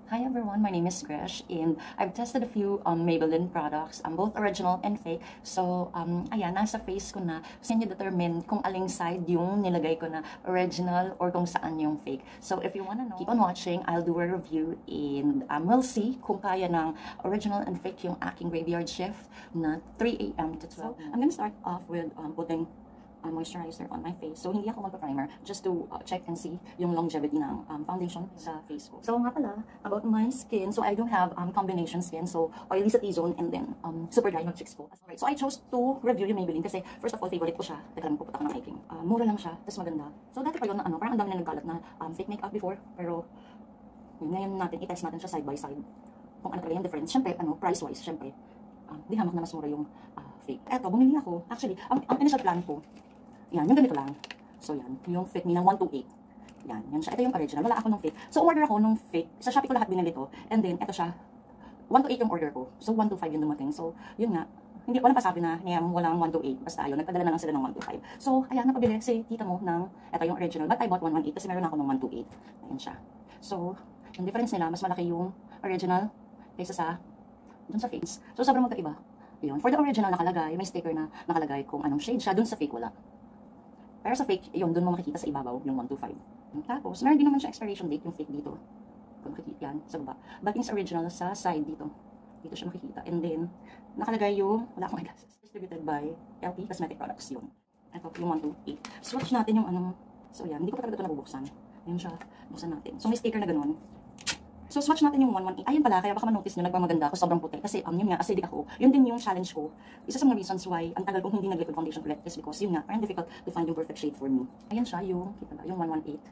Hi everyone, my name is Gresh and I've tested a few Maybelline products, both original and fake. So, ayan, nasa face ko na. So, yun determine kung aling side yung nilagay ko na original or kung saan yung fake. So, if you wanna know, keep on watching. I'll do a review and we'll see kung kaya ng original and fake yung aking graveyard shift na 3 a.m. to 12. So, I'm gonna start off with putting moisturizer on my face. So, hindi ako magpa-primer just to check and see yung longevity ng foundation sa face ko. So, nga pala, about my skin. So, I do have combination skin. So, oily sa T-zone and then super dry ng cheeks ko. Alright, so, I chose to review yung Maybelline kasi first of all, favorite ko siya. Teka lang, pupunta ko ng hiking. Mura lang siya, tapos maganda. So, dati pa yun na parang ang dami na nagkalat na fake makeup before. Pero, yun, ngayon natin, i-test natin siya side by side. Kung ano talaga yung difference. Siyempre, price-wise, siyempre, di hamak na mas mura yung fake. Eto, bumili ako. Actually, ang initial plan ko, yan, yung ganito lang. So, yan. Yung fake me ng 128. Yan, yan siya. Ito yung original. Wala ako nung fake. So, order ako nung fake. Sa Shopee ko lahat binili to. And then, ito siya. 128 yung order ko. So, 125 yung dumating. So, yun nga. Hindi, walang pasabi na, walang 128. Basta ayun, nagpadala na lang sila ng 125. So, ayan, napabili si tita mo ng, ito yung original. But I bought 118 kasi meron ako ng 128. Ayan siya. So, yung difference nila, mas malaki yung original kaysa sa, dun sa fakes. So, sobrang magkaiba. Yun. For the original nakalagay, may sticker na nakalagay kung anong shade siya. Dun sa fake, wala. Pero sa fake, yun, doon mo makikita sa ibabaw, yung 125. Tapos, meron din naman siya expiration date, yung fake dito. Kung makikita yan, sa baba. But yung original, sa side dito. Dito siya makikita. And then, nakalagay yung, wala akong glasses. Distributed by LP Cosmetic Products, yun. Ito, yung 128. Swatch natin yung ano. So, yan, hindi ko pa talaga ito nabubuksan. Ayan siya, buksan natin. So, may sticker na ganun. So, swatch natin yung 118. Ayun pala, kaya baka ma-notice nyo, nagmamaganda ako, sobrang puti. Kasi, yun nga, acidic ako. Yun din yung challenge ko. Isa sa mga reasons why, ang tagal kong hindi nag-liquid foundation ulit is because, yun nga, parang difficult to find yung perfect shade for me. Ayan siya, yung, kita ba, yung 118.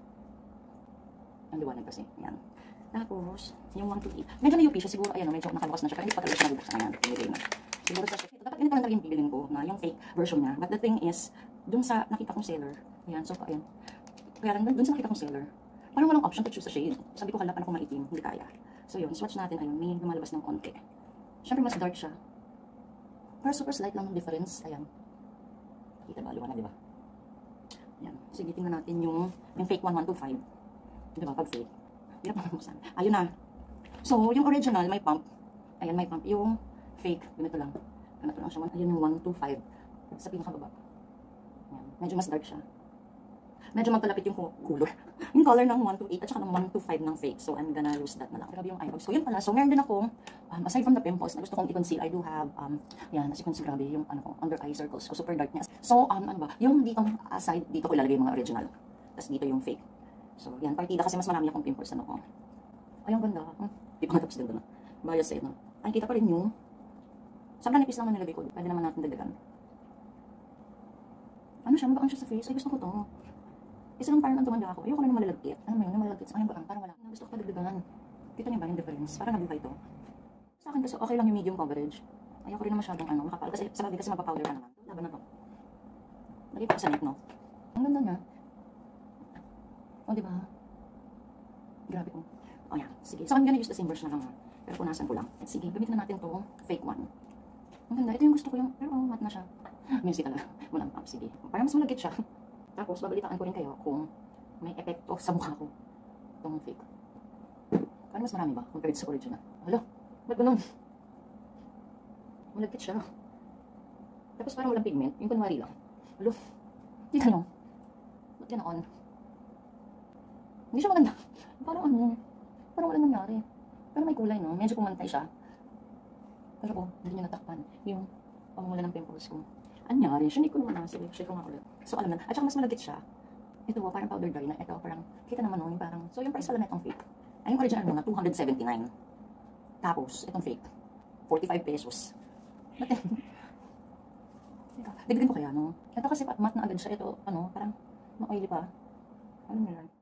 Ang liwanag kasi, ayan. Tapos, yung 128. Medyo may UP siya, siguro, ayan, medyo nakabukas na siya, pero hindi pa talaga siya nabubuksan, ayan, pinili na. Siguro sa siya. Dapat ganito lang talaga yung pibilin ko, na yung fake version niya. But the thing is, dun sa nakita kong seller, ayan, so, ayan. Kaya lang, dun sa nakita kong seller, parang walang option to choose a shade. Sabi ko, halapan ako maitim, hindi kaya. So yun, swatch natin, ayun, may lumalabas ng konti. Siyempre mas dark siya. Pero super slight lang ng difference, ayan. Kita ba, liwanag, diba? Ayan, sige, tingnan natin yung fake 1125. Diba, pag fake. Hirap na buksan. Ayun na. So, yung original, may pump. Ayan, may pump. Yung fake, ganito lang. Ganito lang siya. Ayun yung 125. Sa pinakababa. Ayan, medyo mas dark siya. Medyo magkalapit yung color. Yung color ng 128 at saka ng 125 ng fake. So, I'm gonna use that na lang. Grabe yung eyebags ko. Yun pala. So, meron din akong, aside from the pimples na gusto kong i-conceal, I do have, yan, as you can see, grabe yung, under eye circles ko. Super dark niya. So, ano ba? Yung dito, side, dito ko ilalagay yung mga original. Tapos dito yung fake. So, yan. Partida kasi mas marami akong pimples na ko. Ay, ang ganda. Di pa nga tapos ganda na. Bias eh, no? Ay, kita pa rin yung, sobrang nipis lang na nilagay ko. Pwede naman natin dagdagan. Ano siya? Mabaan siya sa face? Ay, gusto ko to. Isa lang parang tumanda ako. Ayoko na ng malalagkit. Ano mo yun? Malalagkit. Ayun ba? Parang wala. Gusto ko pa dagdagan. Kita niyo ba yung difference? Parang nabuhay to. Sa akin kasi okay lang yung medium coverage. Ayoko rin na masyadong makapal. Kasi sa bagay kasi magpa-powder ka naman. Laban na to. Lagi pa sa neck, no? Ang ganda niya. O, diba? Grabe ko. O, yan. Sige. So, I'm gonna use the same brush na lang. Pero punasan ko lang. At sige, gamitin na natin to fake one. Ang ganda. Ito yung gusto ko yung, pero matte na siya. Music talaga. Walang pump. Sige. Parang mas malagkit siya. Tapos, babalitaan ko rin kayo kung may epekto sa mukha ko itong fake. Parang mas marami ba compared sa original? Hala, ba't ganun? Malagkit siya. Tapos parang walang pigment. Yung kunwari lang. Hala, hindi gano'n. Ba't ganoon? Hindi siya maganda. Parang parang walang nangyari. Pero may kulay, no? Medyo kumantay siya. Pero hindi niya natakpan yung pamumula ng pimples ko. Anyari, siya hindi ko naman sige, share ko nga ulit. So, alam na. At saka mas malagkit siya. Ito, parang powder dry na. Ito, parang, kita naman no, yung parang, so yung price pala na itong fake. Ay, yung original muna, 279. Tapos, itong fake, 45 pesos. Ba't digdin ko kaya, no? Ito kasi matte na agad siya. Ito, parang, ma-oily pa. Alam mo yan.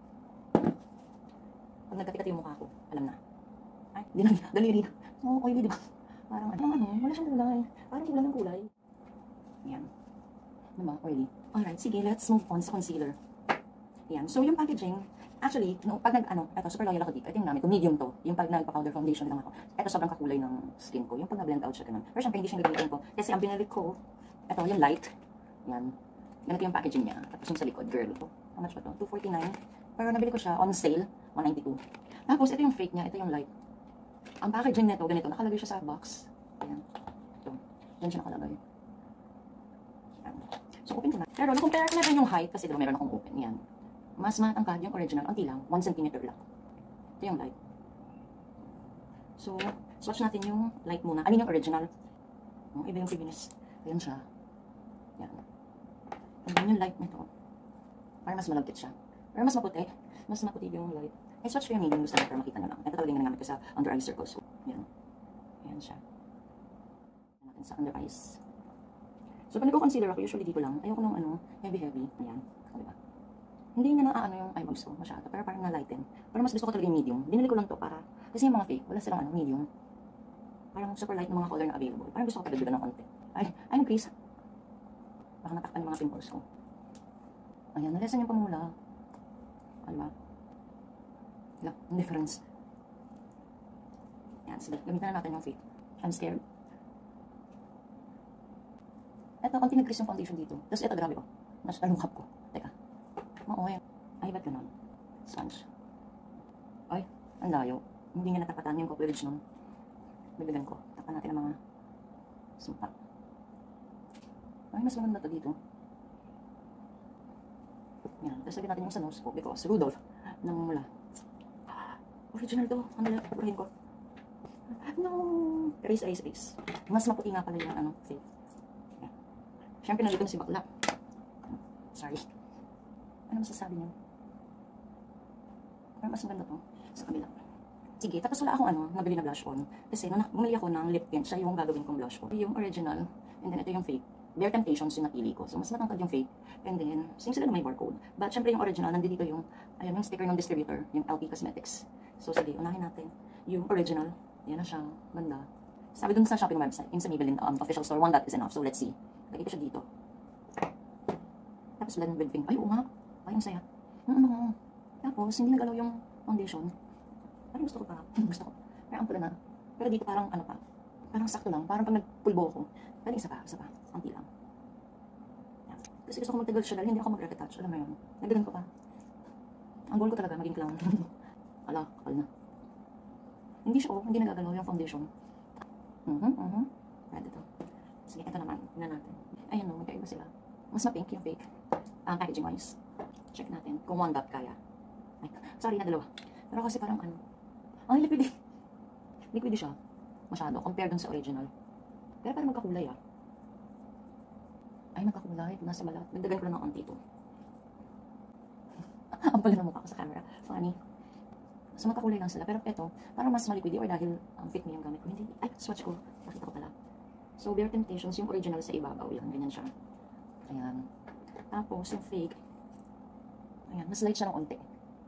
Pag nagkati-kati yung mukha ko, alam na. Ay, daliri na. So, oily, diba? Parang, wala siyang kulay. Parang wala ng kulay. Ayan. Diba? Oily. Alright, sige, let's move on sa concealer. Ayan. So, yung packaging, actually, no, pag eto, super loyal ako dito. Ito yung namin, medium to. Yung pag nagpa-powder foundation lang ako. Ito, sobrang kakulay ng skin ko. Yung pag na-blend out siya, ganun. Pero syempre, hindi siya gagamitin ko. Kasi ang binili ko, ito, yung light. Ayan. Ganito yung packaging niya. Tapos yung sa likod, girl. Ito, how much ba ito? $249. Pero nabili ko siya on sale, $192. Tapos, ito yung fake niya, ito yung light. Ang packaging nito, ganito, nakalagay siya sa box. Ayan. Ito. Diyan siya nakalagay. Ayan. So, open ko na. Pero, na-compare ko na rin yung height, kasi diba meron akong open. Yan. Mas matangkad yung original. Ang tilang, 1 cm lang. Ito yung light. So, swatch natin yung light muna. Ano yung original? Iba yung previous. Ayan siya. Yan. Ayan yung light nito. Para mas malagkit siya. Pero mas maputi. Mas maputi yung light. Ay, swatch ko yung medium. Gusto natin makita nyo lang. Ito talaga yung ginagamit ko sa under eye circle. So, yan. Ayan siya. Ayan natin sa under eyes. So, pag nag-concealer ako, usually dito lang. Ayoko nung ano, heavy-heavy. Ayan. Diba? Hindi na naaano yung eyebags ko masyado. Pero parang na-lighten. Pero mas gusto ko talaga yung medium. Binili ko lang to para, kasi yung mga fake, wala silang ano, medium. Parang super light ng mga color na available. Parang gusto ko talaga ng konti. Ay, nag-crease. Baka natakpan yung mga pimples ko. Ayan, nalesan yung pamula. Ano ba? Wala, yung difference. Ayan, sige, gamitan na natin yung fake. I'm scared. Eto, konti nag-crease yung foundation dito. Tapos ito, grabe ko. Mas nalungkap ko. Teka. Ay, ba't ganun? Sponge. Ay, ang layo. Hindi nga natapatan yung coverage nun. Bibigan ko. Tapan natin ang mga sumpa. Ay, mas maganda to dito. Yan. Tapos lagyan natin yung sa nose ko because Rudolph nang mula. Original to. Ang layo. Purahin ko. No. Erase. Mas maputi nga pala yung ano, fake. Yan. Siyempre, nandito na si bakla. Sorry. Ano masasabi niyo? Parang mas maganda to sa kabila. Sige, tapos wala akong ano, nabili na blush on. Kasi nung bumili ako ng lip tint, siya yung gagawin kong blush on. Yung original, and then ito yung fake. Bare Temptations yung napili ko. So, mas matangkad yung fake. And then, same sila na may barcode. But, syempre yung original, nandito yung, ayun, yung sticker ng distributor, yung LP Cosmetics. So, sige, unahin natin yung original. Yan na siya. Ganda. Sabi dun sa shopping website, yung sa Maybelline official store, one dot is enough. So, let's see. Lagay ko siya dito. Tapos, blend with pink. Ay, oo nga. Ay, ang saya. Tapos, hindi nagalaw yung foundation. Parang gusto ko pa. Gusto ko. Pero ang pula na. Pero dito parang ano pa. Parang sakto lang. Parang pag nagpulbo ko. Pero isa pa. Anti lang. Yan. Kasi gusto ko magtagal siya dahil hindi ako mag-retouch. Alam mo yun. Nagdagan ko pa. Ang goal ko talaga maging clown. Ala, kapal na. Hindi siya hindi nagagalaw yung foundation. Pwede to. Sige, ito naman. Tingnan natin. Ayan o, magkaiba sila. Mas ma-pink yung fake. Packaging wise. Check natin kung one dot kaya. Ay, sorry na dalawa. Pero kasi parang ano. Ay, liquid. Liquid siya. Masyado. Compare dun sa original. Pero parang magkakulay ah. Ay, magkakulay. Nasa balat. Nagdagan ko lang ng onti ito. Ang pala ng mukha ko sa camera. Funny. So, magkakulay lang sila. Pero ito, parang mas maliquid or dahil fit me yung gamit ko. Hindi. Ay, swatch ko. Nakita ko pala. So, Bare Temptations, yung original sa ibabaw. Yan, ganyan siya. Ayan. Tapos, yung fake. Ayan, mas light siya ng onti.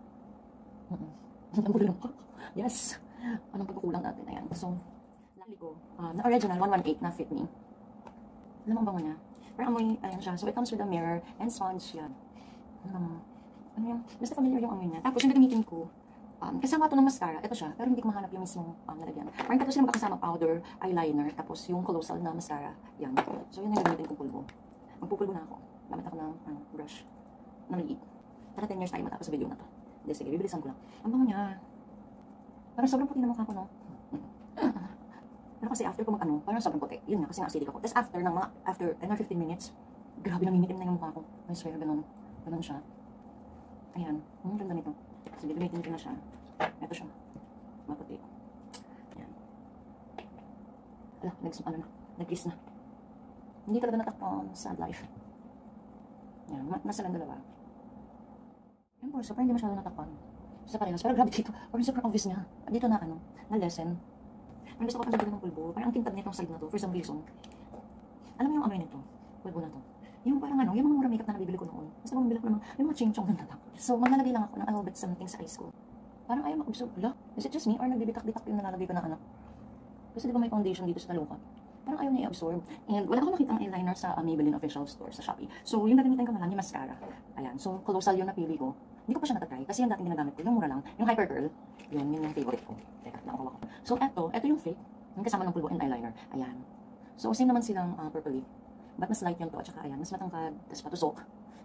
Ang gulo ko. Yes. Anong pagkukulang natin? Ayan. So, lali ko. Na original, 118 na fit me. Alam mo ang bango niya? Pero amoy, ayan siya. So, it comes with a mirror and sponge yan. Ano yung, basta familiar yung amoy niya. Tapos, yung gagamitin ko, kasama ito ng mascara. Ito siya. Pero hindi ko mahanap yung mismong nalagyan. Parang tapos sila magkakasama powder, eyeliner, tapos yung colossal na mascara. Yan. So, yun yung gagamitin kong pulbo. Magpupulbo na ako. Gamit ako ng brush na maliit. Para 10 years tayo matapos sa video na to. Hindi, sige, bibilisan ko lang. Ang bango niya. Parang sobrang puti na mukha ko, no? Pero kasi after ko mag-ano, parang sobrang puti. Yun nga, kasi nga acidic ako. Tapos after 10 or 15 minutes, grabe nangingitim na yung mukha ko. I swear, ganun. Ganun siya. Ayan. Ganda nito. Sige, gamitin ko na siya. Ito siya. Maputi. Ayan. Ala, nag-kiss na. Hindi talaga natakpan. Sad life. Ayan, nasa lang dalawa. Yan po, so parang hindi masyado natakpan. Sa parehas, pero grabe dito. Parang super obvious niya. Dito na na lesson. Parang gusto ko pang ng pulbo. Parang ang kintab nitong side na to, for some reason. Alam mo yung amoy nito? Pulbo na to. Yung parang yung mga mura makeup na nabibili ko noon. Basta bumibili ko naman, yung mga ching-chong ganda lang. So, maglalagay lang ako ng a little bit something sa eyes ko. Parang ayaw mag-absorb. Hala, is it just me? Or nagbibitak-bitak yung nalalagay ko na Kasi di ba may foundation dito sa talukat? Parang ayaw niya i-absorb. And wala akong nakitang eyeliner sa Maybelline official store sa Shopee. So, yung gagamitin ko na lang, yung mascara. Ayan. So, colossal yung napili ko. Hindi ko pa siya natatry. Kasi yung dating ginagamit ko, yung mura lang. Yung Hyper Curl. Yun yung favorite ko. Teka, nakuha ko. So, eto yung fake. Yung kasama ng pulbo and eyeliner. Ayan. So, same naman silang purple lip. But mas light yung to. At saka, ayan, mas matangkad. Tapos patusok. Ayan.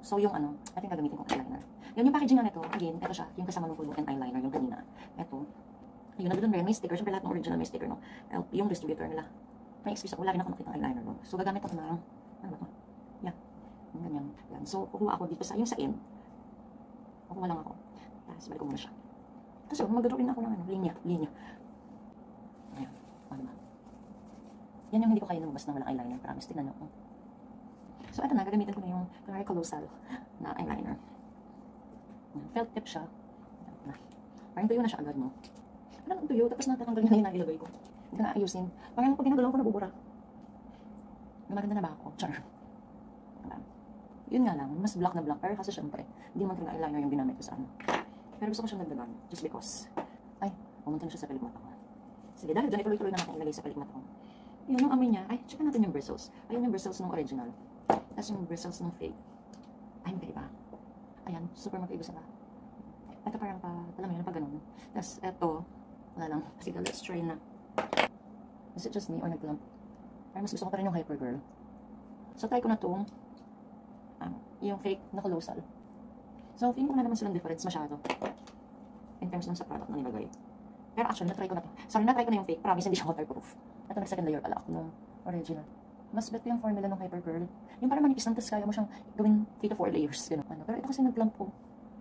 So, yung ano, ating gagamitin kong eyeliner. Yun yung packaging na nito. Again, ito siya, yung kasama ng full and eyeliner, yung kanina. Ito. Ayun, nandun rin, may sticker. Siyempre lahat ng original may sticker, no? Yung distributor nila. May excuse ako, lagi na ako makita ng eyeliner, no? So, gagamit ako ng, ano ba ito? Yan. Yung ganyan. Yan. So, kukuha ako dito sa, yung sa end. Kukuha lang ako. Tapos, balik ko muna siya. Tapos, yun, mag-draw rin ako ng, ano, linya. Ayan. O, diba? Yan yung hindi ko kaya lumabas na walang eyeliner. Promise, tingnan nyo. So, ito na, gagamitin ko na yung Clary Colossal na eyeliner. Felt tip siya. Parang tuyo na siya agad, no? Ano ang tuyo? Tapos natatanggal niya na yung nailagay ko. Hindi ko na ayusin. Parang pag ginagalaw ko, nabubura. Gumaganda na ba ako? Char. Yun nga lang, mas black na black. Pero kasi syempre, hindi man talaga eyeliner yung ginamit ko sa ano. Pero gusto ko siyang dagdagan. Just because. Ay, pumunta na siya sa pilik mata ko. Sige, dahil dyan, ituloy-tuloy na natin ilagay sa pilik mata ko. Yun, yung amoy niya. Ay, check natin yung bristles. Ayun yung bristles ng original. Tapos yung bristles ng fake. Ay, magkaiba. Ayan, super magkaiba sila. Ito parang pa, alam mo yun, pag ganun. Tapos, ito, wala lang. Sige, let's try na. Is it just me or nag-clump? Parang mas gusto ko pa rin yung Hypergirl. So, try ko na itong, yung fake na colossal. So, feeling ko na naman silang difference masyado. In terms ng sa product na nilagay. Pero actually, na-try ko na ito. Sorry, na-try ko na yung fake. Promise, hindi siya waterproof. Ito, nag-second layer pala ako ng original. Mas bet ko yung formula ng Hypergirl. Yung parang manipis lang, tapos kaya mo siyang gawin 3 to 4 layers. Ganun. Pero ito kasi nag-clump po.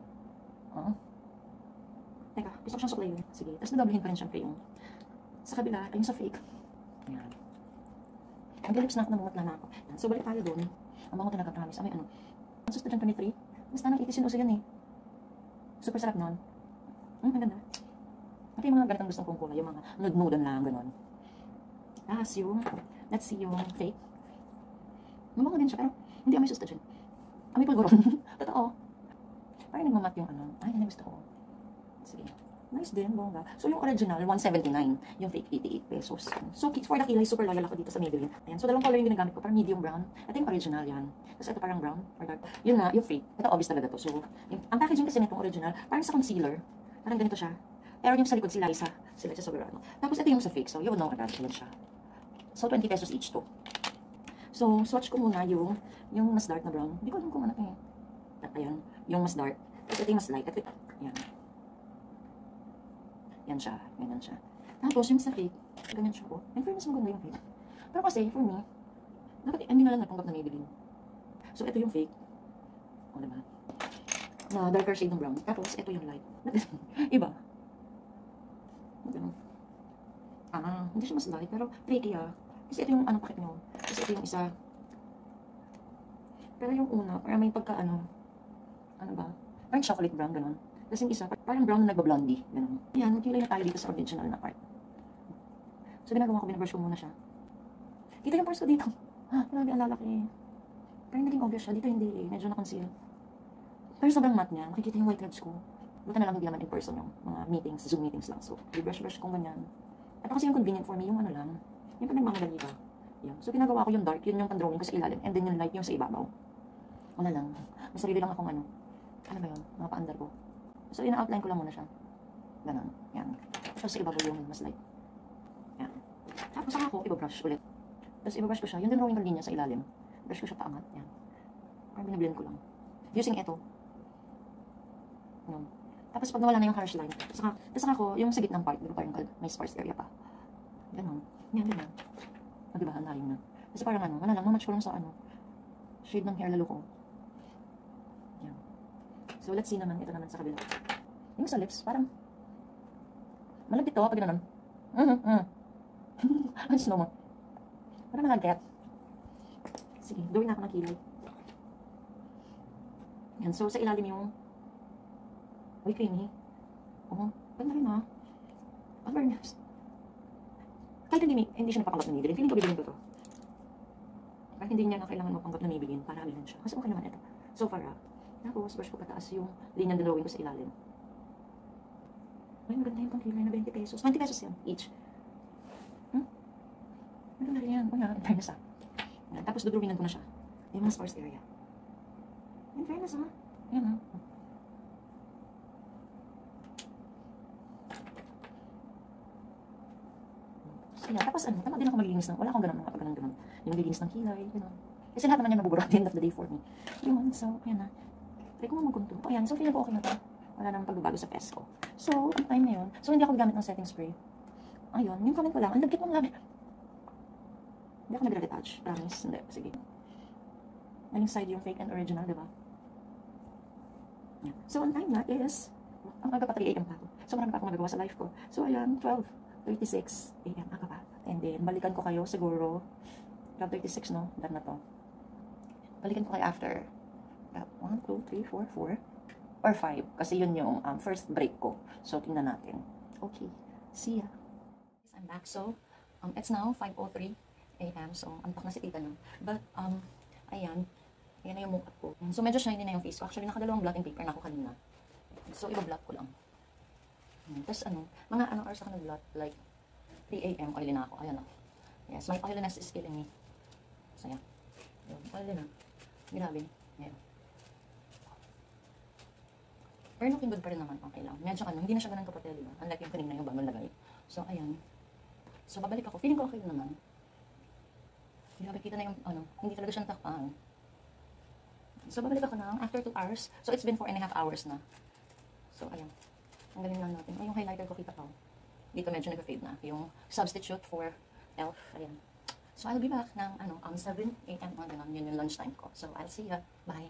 Teka, gusto ko siyang suklayin. Sige, tapos nagablahin pa rin syempre yung sa kabila, yung sa fake. Ayan. Ang lips na ako, namumutla na ako. Ayan. So, balik tayo doon. Ang bango talaga, promise. May ano. Ang susto dyan, 23. Basta nang 80 sinuso yan eh. Super sarap nun. Ang ganda. Ito yung mga ganitong gustong kong kulay. Yung mga nude-nudan lang, gano'n. Tapos yung, let's see yung fake. Mabango din siya, pero hindi amoy susto dyan. Amoy pulgoron. Totoo. Parang nagmamat yung ano. Ay, yan yung gusto ko. Sige. Nice din, bongga. So, yung original, 179. Yung fake, 88 pesos. So, for the kilay, super loyal ako dito sa Maybelline. Ayan. So, dalawang color yung ginagamit ko. Parang medium brown. Ito yung original yan. Tapos ito parang brown or dark. Yun na, yung fake. Ito obvious talaga to. So, ang packaging kasi nitong original, parang sa concealer. Parang ganito siya. Pero yung sa likod, si Liza Soberano. Tapos ito yung sa fake. So, you would know agad siya. So, 20 pesos each to. So, swatch ko muna yung mas dark na brown. Hindi ko alam kung ano eh. Ayan. Yung mas dark. Tapos ito yung mas light. Ito, ayan. Yan siya. Ganyan siya. Tapos, yung sa fake, ganyan siya po. And fairness, maganda yung fake. Pero kasi, for me, dapat hindi na lang natanggap na Maybelline. So, ito yung fake. O, diba? Na darker shade ng brown. Tapos, ito yung light. Iba. Ganun. Hindi siya mas light, pero tricky ah. Kasi ito yung ano pakit nyo. Kasi ito yung isa. Pero yung una, parang may pagka ano ba? Parang chocolate brown, ganun. Kasi yung isa, parang brown na nagba-blondie. Ganun. Yan, magkilay na tayo dito sa original na part. So, ginagawa ko, binabrush ko muna siya. Kita yung pores ko dito. Grabe, ang lalaki. Parang naging obvious siya. Dito hindi eh. Medyo na-conceal. Pero sobrang matte niya. Makikita yung white heads ko. Buta na lang hindi naman in person yung mga meetings, Zoom meetings lang. So, i-brush-brush kong ganyan. Ito kasi yung convenient for me, yung ano lang. Yung pag nagmamadali ka. Yan. So, ginagawa ko yung dark. Yun yung pan-drawing ko sa ilalim. And then yung light yung sa ibabaw. Wala lang. May sarili lang akong ano. Ano ba yun? Mga pa-under ko. So, ina-outline ko lang muna siya. Ganon. Yan. Tapos, ibabaw yung mas light. Yan. Tapos, saka ako, iba-brush ulit. Tapos, iba-brush ko siya. Yung din drawing ko linya sa ilalim. Brush ko siya paangat. Yan. Parang binablend ko lang. Using ito. Yan. Tapos, pag nawala na yung harsh line. Tapos, saka ako, yung sa gitnang part, diba parang may sparse area pa. Ganon. Yan, ganyan. Diba, ang layo na. Kasi parang ano, wala lang, mamatch ko lang sa ano. Shade ng hair lalo ko. Yan. So, let's see naman. Ito naman sa kabila. Yung sa lips, parang malagkit to, pag gano'n. Ano snow mo? Parang malagkit. Sige, gawin na ako ng kilay. Yan, so sa ilalim yung creamy. Ganda rin ha. Awareness. Kahit hindi siya napapanggap na Maybelline, feeling ko bibilin ko to. Kahit hindi niya na kailangan mapanggap na Maybelline para bilhin siya. Kasi okay naman ito. So far ha. Tapos, brush ko pataas yung linyang drawing ko sa ilalim. Ay, maganda yung pangkilay na 20 pesos. 20 pesos yan, each. Maganda rin yan. Kaya, in fairness ha. Yan. Tapos, dodrawingan ko na siya. Yung mga sparse area. In fairness ha. Yan ha. So, yan. Tapos, tama din ako maglilinis ng, wala akong ganun, mga pag ganun. Yung maglilinis ng kilay, gano'n. Kasi lahat naman yan mabubura at the end of the day for me. Yun, so, ayan na. Try ko nga mag-contour. O, ayan, so feeling ko okay na to. Wala namang pagbabago sa face ko. So, ang time na yun. So, hindi ako gagamit ng setting spray. Ayun, yung comment ko lang, ang lagkit mong gamit. Hindi ako nagre-retouch. Promise. Hindi, sige. Aling side yung fake and original, diba? Yeah. So, ang time na is, ang aga pa 3 AM pa ako. So, marami pa akong nagagawa sa life ko. So, ayan, 12:36 AM, aga pa. And then, balikan ko kayo siguro, 12:36, no? Done na to. Balikan ko kayo after 1, 2, 3, 4, 4, or 5. Kasi yun yung first break ko. So, tingnan natin. Okay. See ya. I'm back. So, it's now 5:03 AM. So, antok na si tita no. But, ayan. Ayan na yung makeup ko. So, medyo shiny na yung face ko. Actually, nakadalawang blotting paper na ako kanina. So, iba-blot ko lang. Tapos, mga anong hours ako nag-blot? Like, 3 AM, oily na ako. Ayan na. Yes, my oiliness is killing me. So, yeah. Oily na. Grabe. Ayan. Pero looking good pa rin naman. Okay lang. Medyo hindi na siya ganun kapatel, diba? Unlike yung kanina yung bagong lagay. So, ayan. So, babalik ako. Feeling ko okay naman. Grabe, kita na yung, hindi talaga siyang takpan. So, babalik ako na after 2 hours. So, it's been 4.5 hours na. So, ayan. Ang galing lang natin. Ay, yung highlighter ko kita ko. Dito medyo nag-fade na. Yung substitute for e.l.f. Ayan. So, I'll be back ng, 7 AM. Yun yung lunchtime ko. So, I'll see ya. Bye.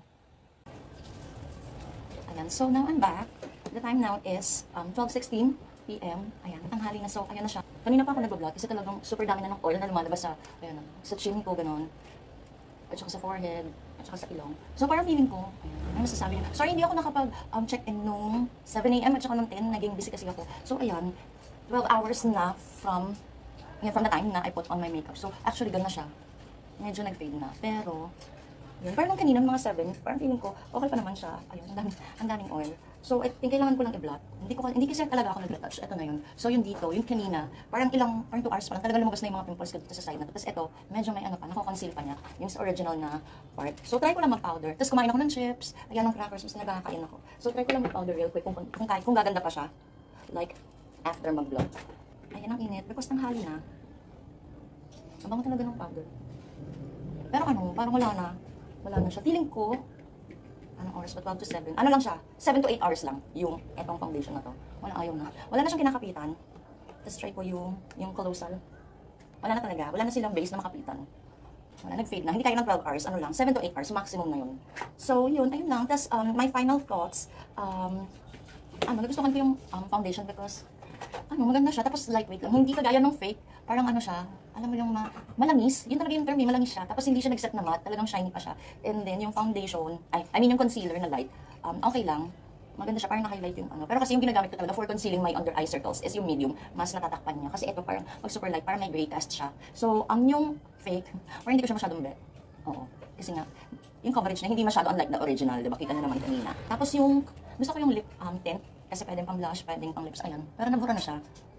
Ayan. So, now I'm back. The time now is 12:16 PM. Ayan. Tanghali na. So, ayan na siya. Kanina pa ako nag-vlog kasi talagang super dami na ng oil na lumalabas sa, ayan, sa chin ko, ganun. At saka sa forehead, at saka sa ilong. So, parang feeling ko, ano masasabi niya? Sorry, hindi ako nakapag-check-in nung 7 AM at saka nung 10, naging busy kasi ako. So, ayan, 12 hours na from the time na I put on my makeup. So, actually, gano'n siya. Medyo nag-fade na. Pero, yun. Parang nung kanina, mga 7, parang feeling ko, okay pa naman siya. Ayun, ang daming oil. So, I think kailangan ko lang i-blot. Hindi kasi talaga ako nag-retouch. Ito na yun. So, yung dito, yung kanina, parang 2 hours pa lang. Talaga lumabas na yung mga pimples ko dito sa side na to. Tapos ito, medyo may nako-conceal pa niya. Yung original na part. So, try ko lang mag-powder. Tapos kumain ako ng chips. Ayan, ng crackers. Mas nagkakain ako. So, try ko lang mag-powder real quick kung gaganda pa siya. Like, after mag-blot. Ayan, ang init. Because tanghali na. Ang bango talaga ng powder. Pero parang wala na siya. Feeling ko, anong oras ba? 12 to 7. Ano lang siya? 7 to 8 hours lang. Yung etong foundation na to. Ayaw na. Wala na siyang kinakapitan. Tapos try ko yung colossal. Wala na talaga. Wala na silang base na makapitan. Wala, nag-fade na. Hindi kaya ng 12 hours. Ano lang? 7 to 8 hours. Maximum na yun. So, yun. Ayun lang. Tapos, my final thoughts. Nagustuhan ko yung foundation because maganda siya. Tapos lightweight lang. Hindi kagaya ng fake. Parang siya, alam mo yung malangis. Yun talaga yung term, malangis siya. Tapos hindi siya nag-set na matte. Talagang shiny pa siya. And then yung foundation, yung concealer na light, okay lang. Maganda siya. Parang na-highlight yung Pero kasi yung ginagamit ko talaga for concealing my under eye circles is yung medium. Mas natatakpan niya. Kasi ito parang pag super light, parang may gray cast siya. So, yung fake, parang hindi ko siya masyadong bet. Oo. Kasi nga, yung coverage niya, hindi masyado unlike the original. Diba? Kita na naman kanina. Tapos yung, gusto ko yung lip tint. Kasi pwedeng pang blush, pwedeng pang lips. Ayan. Pero nabura na siya.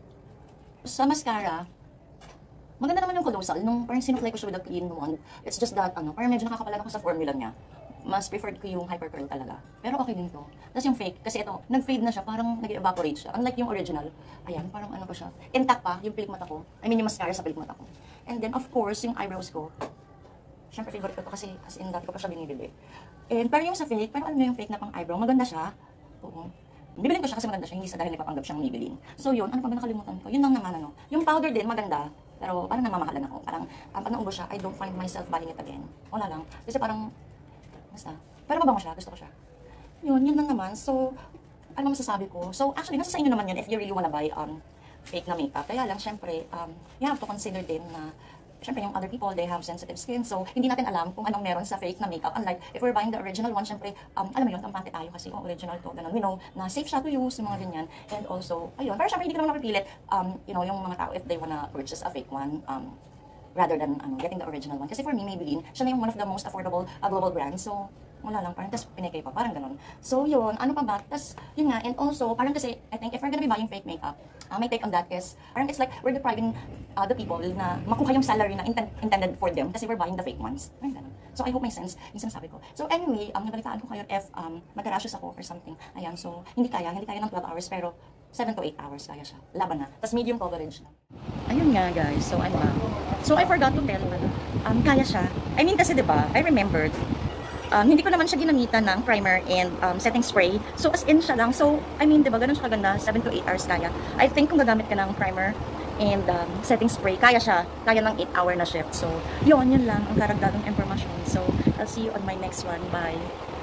Sa mascara, maganda naman yung colossal. Nung parang sinuklay ko siya with a clean wand. It's just that, parang medyo nakakapalan ako sa formula niya. Mas preferred ko yung hyper curl talaga. Pero okay din to. Tapos yung fake, kasi ito, nag-fade na siya, parang nag-evaporate siya. Unlike yung original. Ayan, parang pa siya. Intact pa, yung pilik mata ko. Yung mascara sa pilik mata ko. And then, of course, yung eyebrows ko. Siyempre, favorite ko to kasi as in, dati ko pa siya binibili. And pero yung sa fake, parang yung fake na pang eyebrow, maganda siya. Oo. Bibilin ko siya kasi maganda siya, hindi sa dahil nagpapanggap siyang Maybelline. So yun, ano pa ba nakalimutan ko? Yun lang naman Yung powder din, maganda. Pero parang namamahalan ako. Parang, pag naubos siya, I don't find myself buying it again. Wala lang. Kasi parang, basta. Pero mabango siya, gusto ko siya. Yun lang naman. So, ano masasabi ko? So, actually, nasa sa inyo naman yun if you really wanna buy fake na makeup. Kaya lang, syempre, you have to consider din na syempre, yung other people, they have sensitive skin. So, hindi natin alam kung anong meron sa fake na makeup. Unlike, if we're buying the original one, syempre, alam mo yun, tampante tayo kasi kung original to, ganun. We know na safe siya to use, yung mga ganyan. And also, ayun, pero syempre, hindi ko naman mapipilit, yung mga tao, if they wanna purchase a fake one, rather than getting the original one. Kasi for me, Maybelline, siya na yung one of the most affordable global brands. So, wala lang, parang tas pinekay pa, parang ganun. So, yun, ano pa ba? Tas, yun nga, and also, parang kasi, I think, if we're gonna be buying fake makeup, my take on that is, parang it's like, we're depriving the people na makuha yung salary na intended for them kasi we're buying the fake ones. Parang ganun. So, I hope may sense yung sinasabi ko. So, anyway, nabalitaan ko kayo if magka-rashes ako or something. Ayan, so, hindi kaya ng 12 hours, pero 7 to 8 hours kaya siya. Laban na. Tas medium coverage na. Ayun nga guys, so I'm back. So I forgot to tell na, kaya siya. I mean kasi 'di ba, I remembered, hindi ko naman siya ginamitan ng primer and setting spray. So as in siya lang. So I mean 'di ba, ganun siya kaganda, 7 to 8 hours kaya. I think kung gagamit ka ng primer and setting spray, kaya siya. Kaya ng 8-hour na shift. So yun lang ang karagdagang information. So I'll see you on my next one. Bye!